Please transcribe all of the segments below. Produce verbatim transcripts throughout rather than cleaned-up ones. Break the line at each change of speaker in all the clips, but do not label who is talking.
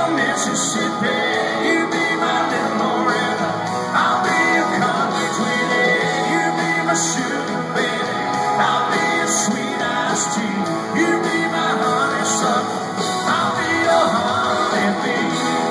your Mississippi. You be my little Loretta. I'll be your country sweetie. You be my sugar baby. I'll be your sweet iced tea. You be my honeysuckle. I'll be your honeybee.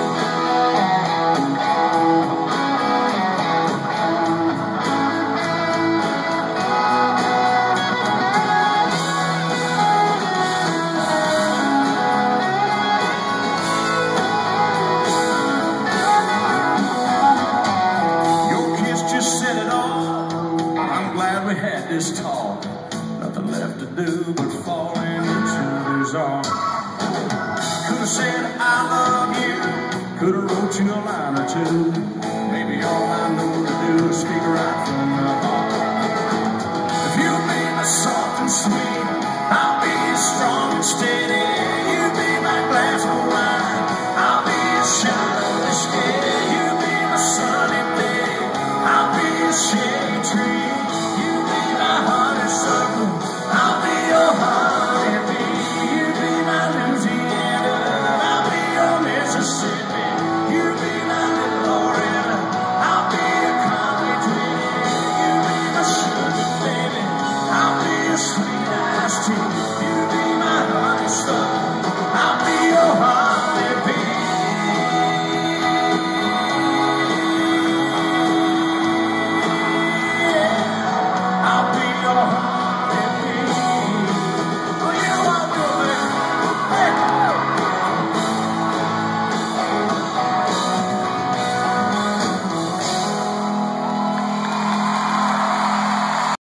We had this talk, nothing left to do but fall into his arms. Could have said I love you, could have wrote you a line or two. Maybe all I know to do is speak right from the heart. If you be my soft and sweet, I'll be strong and steady.